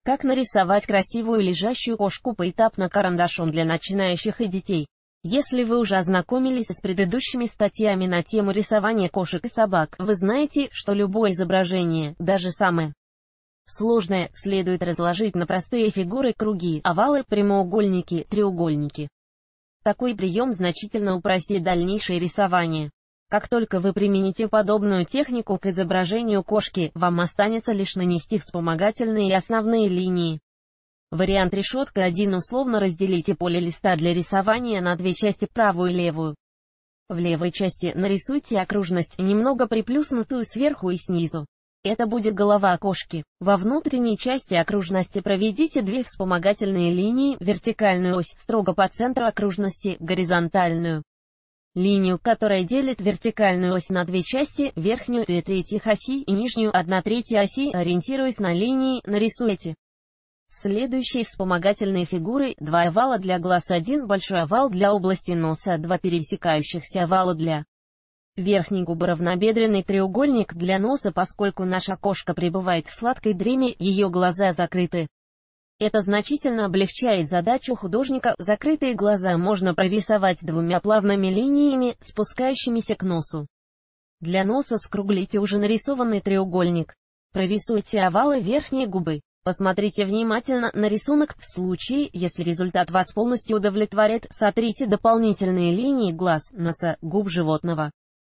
Как нарисовать красивую лежащую кошку поэтапно карандашом для начинающих и детей? Если вы уже ознакомились с предыдущими статьями на тему рисования кошек и собак, вы знаете, что любое изображение, даже самое сложное, следует разложить на простые фигуры: круги, овалы, прямоугольники, треугольники. Такой прием значительно упростит дальнейшее рисование. Как только вы примените подобную технику к изображению кошки, вам останется лишь нанести вспомогательные и основные линии. Вариант решетка 1. Условно разделите поле листа для рисования на две части, правую и левую. В левой части нарисуйте окружность, немного приплюснутую сверху и снизу. Это будет голова кошки. Во внутренней части окружности проведите две вспомогательные линии: вертикальную ось строго по центру окружности, горизонтальную линию, которая делит вертикальную ось на две части, верхнюю 2/3 оси и нижнюю 1/3 оси. Ориентируясь на линии, нарисуйте следующие вспомогательные фигуры: 2 овала для глаз, 1 большой овал для области носа, 2 пересекающихся овала для верхней губы, равнобедренный треугольник для носа. Поскольку наша кошка пребывает в сладкой дреме, ее глаза закрыты. Это значительно облегчает задачу художника. Закрытые глаза можно прорисовать двумя плавными линиями, спускающимися к носу. Для носа скруглите уже нарисованный треугольник. Прорисуйте овалы верхней губы. Посмотрите внимательно на рисунок. В случае, если результат вас полностью удовлетворит, сотрите дополнительные линии глаз, носа, губ животного.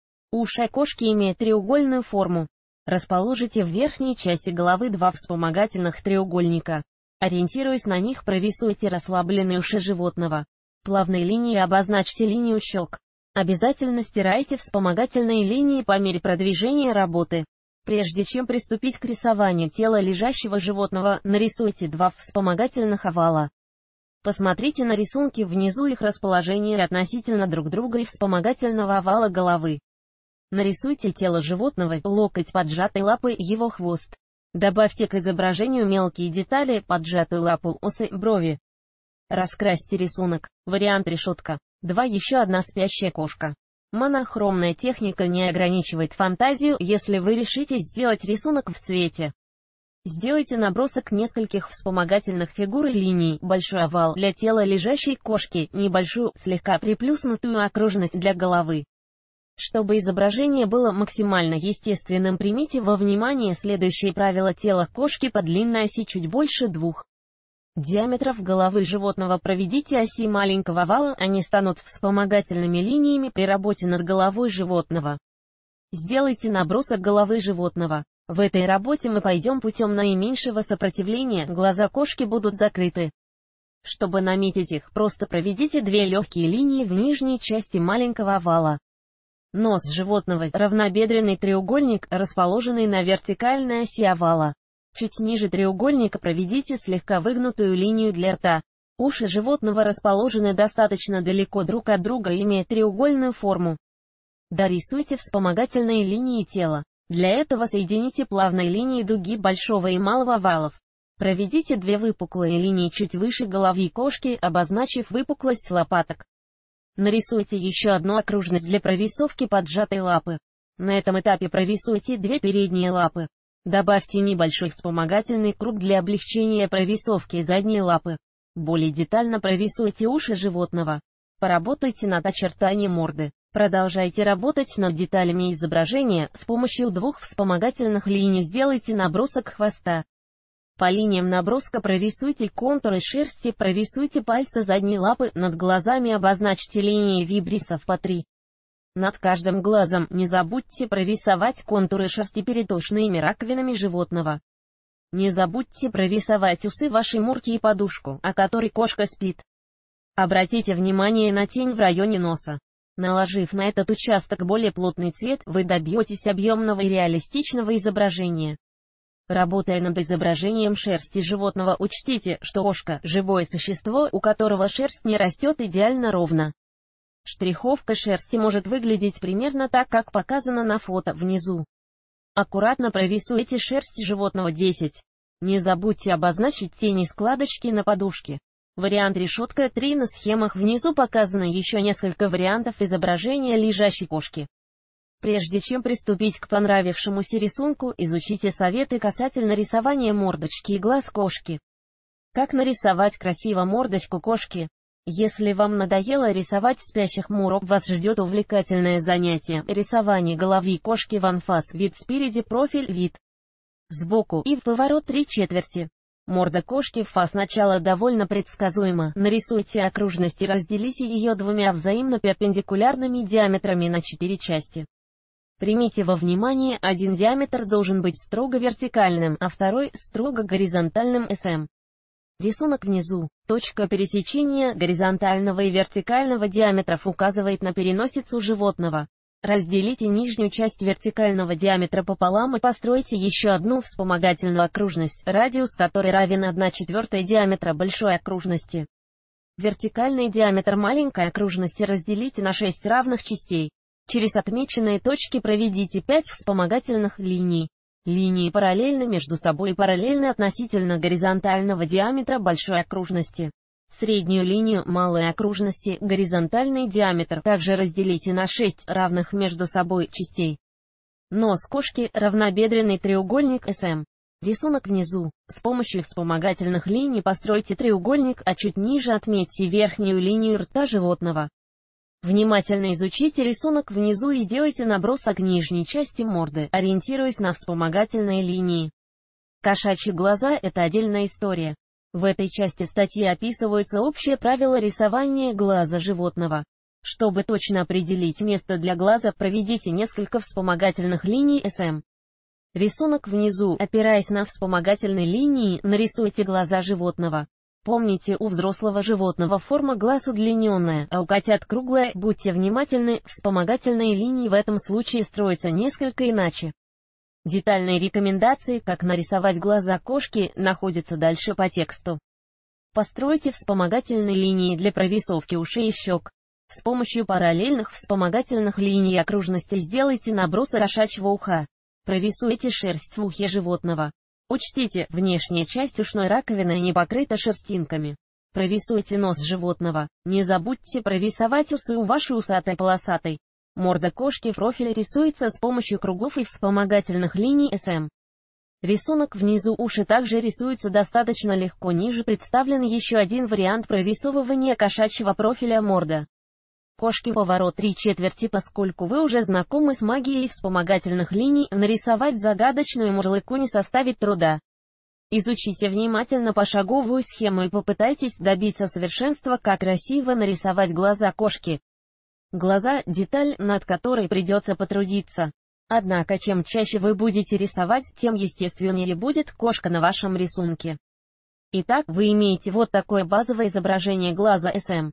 Уши кошки имеют треугольную форму. Расположите в верхней части головы 2 вспомогательных треугольника. Ориентируясь на них, прорисуйте расслабленные уши животного. Плавной линией обозначьте линию щек. Обязательно стирайте вспомогательные линии по мере продвижения работы. Прежде чем приступить к рисованию тела лежащего животного, нарисуйте 2 вспомогательных овала. Посмотрите на рисунки внизу, их расположение относительно друг друга и вспомогательного овала головы. Нарисуйте тело животного: локоть поджатой лапы, его хвост. Добавьте к изображению мелкие детали: поджатую лапу, усы, брови. Раскрасьте рисунок. Вариант решетка 2. Еще одна спящая кошка. Монохромная техника не ограничивает фантазию. Если вы решите сделать рисунок в цвете, сделайте набросок нескольких вспомогательных фигур и линий: большой овал для тела лежащей кошки, небольшую, слегка приплюснутую окружность для головы. Чтобы изображение было максимально естественным, примите во внимание следующие правила: тело кошки по длинной оси чуть больше 2 диаметров головы животного. Проведите оси маленького овала, они станут вспомогательными линиями при работе над головой животного. Сделайте набросок головы животного. В этой работе мы пойдем путем наименьшего сопротивления, глаза кошки будут закрыты. Чтобы наметить их, просто проведите 2 легкие линии в нижней части маленького овала. Нос животного, равнобедренный треугольник, расположенный на вертикальной оси овала. Чуть ниже треугольника проведите слегка выгнутую линию для рта. Уши животного расположены достаточно далеко друг от друга, имея треугольную форму. Дорисуйте вспомогательные линии тела. Для этого соедините плавной линией дуги большого и малого овалов. Проведите 2 выпуклые линии чуть выше головы кошки, обозначив выпуклость лопаток. Нарисуйте еще одну окружность для прорисовки поджатой лапы. На этом этапе прорисуйте 2 передние лапы. Добавьте небольшой вспомогательный круг для облегчения прорисовки задней лапы. Более детально прорисуйте уши животного. Поработайте над очертанием морды. Продолжайте работать над деталями изображения. С помощью 2 вспомогательных линий сделайте набросок хвоста. По линиям наброска прорисуйте контуры шерсти, прорисуйте пальцы задней лапы, над глазами обозначьте линии вибрисов по 3. Над каждым глазом не забудьте прорисовать контуры шерсти перед ушными раковинами животного. Не забудьте прорисовать усы вашей мурки и подушку, о которой кошка спит. Обратите внимание на тень в районе носа. Наложив на этот участок более плотный цвет, вы добьетесь объемного и реалистичного изображения. Работая над изображением шерсти животного, учтите, что кошка – живое существо, у которого шерсть не растет идеально ровно. Штриховка шерсти может выглядеть примерно так, как показано на фото внизу. Аккуратно прорисуйте шерсть животного 10. Не забудьте обозначить тени складочки на подушке. Вариант решетка 3. На схемах внизу показано еще несколько вариантов изображения лежащей кошки. Прежде чем приступить к понравившемуся рисунку, изучите советы касательно рисования мордочки и глаз кошки. Как нарисовать красиво мордочку кошки? Если вам надоело рисовать спящих муров, вас ждет увлекательное занятие – рисование головы кошки в анфас, вид спереди, профиль, вид сбоку и в поворот 3/4. Морда кошки в фас начало довольно предсказуема. Нарисуйте окружность и разделите ее двумя взаимно перпендикулярными диаметрами на 4 части. Примите во внимание, один диаметр должен быть строго вертикальным, а второй – строго горизонтальным СМ. Рисунок внизу. Точка пересечения горизонтального и вертикального диаметров указывает на переносицу животного. Разделите нижнюю часть вертикального диаметра пополам и постройте еще одну вспомогательную окружность, радиус которой равен 1/4 диаметра большой окружности. Вертикальный диаметр маленькой окружности разделите на 6 равных частей. Через отмеченные точки проведите 5 вспомогательных линий. Линии параллельны между собой и параллельны относительно горизонтального диаметра большой окружности. Среднюю линию малой окружности, горизонтальный диаметр, также разделите на 6 равных между собой частей. Нос кошки – равнобедренный треугольник СМ. Рисунок внизу. С помощью вспомогательных линий постройте треугольник, а чуть ниже отметьте верхнюю линию рта животного. Внимательно изучите рисунок внизу и сделайте набросок нижней части морды, ориентируясь на вспомогательные линии. Кошачьи глаза – это отдельная история. В этой части статьи описываются общие правила рисования глаза животного. Чтобы точно определить место для глаза, проведите несколько вспомогательных линий СМ. Рисунок внизу. Опираясь на вспомогательные линии, нарисуйте глаза животного. Помните, у взрослого животного форма глаз удлиненная, а у котят круглая. Будьте внимательны, вспомогательные линии в этом случае строятся несколько иначе. Детальные рекомендации, как нарисовать глаза кошки, находятся дальше по тексту. Постройте вспомогательные линии для прорисовки ушей и щек. С помощью параллельных вспомогательных линий окружности сделайте набросок кошачьего уха. Прорисуйте шерсть в ухе животного. Учтите, внешняя часть ушной раковины не покрыта шерстинками. Прорисуйте нос животного. Не забудьте прорисовать усы у вашей усатой полосатой. Морда кошки в профиле рисуется с помощью кругов и вспомогательных линий СМ. Рисунок внизу. Уши также рисуются достаточно легко. Ниже представлен еще один вариант прорисовывания кошачьего профиля морда кошки поворот 3/4. Поскольку вы уже знакомы с магией вспомогательных линий, нарисовать загадочную мурлыку не составит труда. Изучите внимательно пошаговую схему и попытайтесь добиться совершенства, как красиво нарисовать глаза кошки. Глаза – деталь, над которой придется потрудиться. Однако, чем чаще вы будете рисовать, тем естественнее будет кошка на вашем рисунке. Итак, вы имеете вот такое базовое изображение глаза СМ.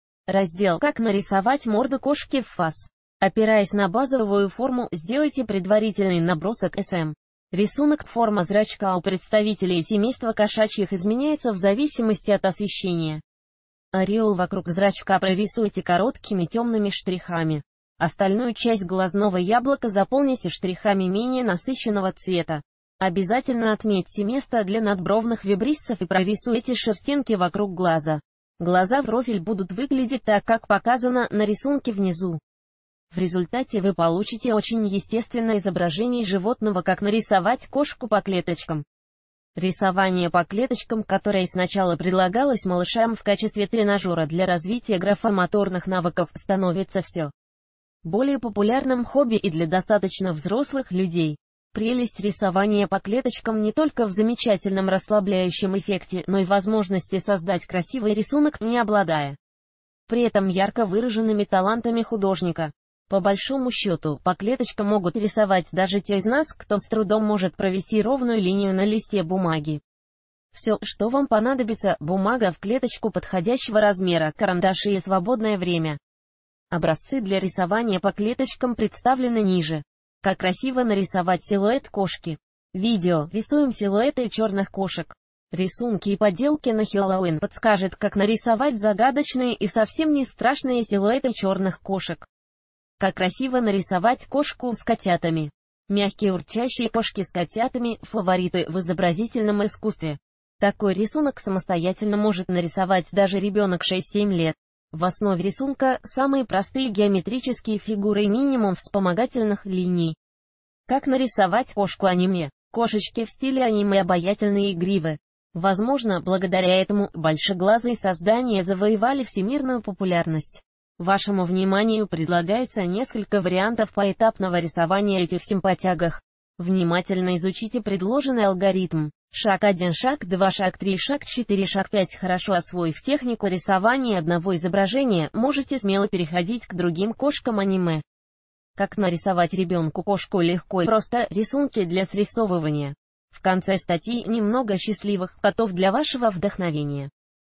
Раздел «Как нарисовать морду кошки в фас». Опираясь на базовую форму, сделайте предварительный набросок СМ. Рисунок. Форма зрачка у представителей семейства кошачьих изменяется в зависимости от освещения. Ореол вокруг зрачка прорисуйте короткими темными штрихами. Остальную часть глазного яблока заполните штрихами менее насыщенного цвета. Обязательно отметьте место для надбровных вибриссов и прорисуйте шерстинки вокруг глаза. Глаза в профиль будут выглядеть так, как показано на рисунке внизу. В результате вы получите очень естественное изображение животного, как нарисовать кошку по клеточкам. Рисование по клеточкам, которое сначала предлагалось малышам в качестве тренажера для развития графомоторных навыков, становится все более популярным хобби и для достаточно взрослых людей. Прелесть рисования по клеточкам не только в замечательном расслабляющем эффекте, но и возможности создать красивый рисунок, не обладая при этом ярко выраженными талантами художника. По большому счету, по клеточкам могут рисовать даже те из нас, кто с трудом может провести ровную линию на листе бумаги. Все, что вам понадобится: бумага в клеточку подходящего размера, карандаши и свободное время. Образцы для рисования по клеточкам представлены ниже. Как красиво нарисовать силуэт кошки. Видео. Рисуем силуэты черных кошек. Рисунки и поделки на Хэллоуин подскажет, как нарисовать загадочные и совсем не страшные силуэты черных кошек. Как красиво нарисовать кошку с котятами. Мягкие урчащие кошки с котятами – фавориты в изобразительном искусстве. Такой рисунок самостоятельно может нарисовать даже ребенок 6-7 лет. В основе рисунка самые простые геометрические фигуры и минимум вспомогательных линий. Как нарисовать кошку аниме? Кошечки в стиле аниме обаятельны и игривы. Возможно, благодаря этому большеглазые создания завоевали всемирную популярность. Вашему вниманию предлагается несколько вариантов поэтапного рисования этих симпатягах. Внимательно изучите предложенный алгоритм. Шаг 1, шаг 2, шаг 3, шаг 4, шаг 5. Хорошо освоив технику рисования одного изображения, можете смело переходить к другим кошкам аниме. Как нарисовать ребенку кошку легко и просто, рисунки для срисовывания. В конце статьи немного счастливых котов для вашего вдохновения.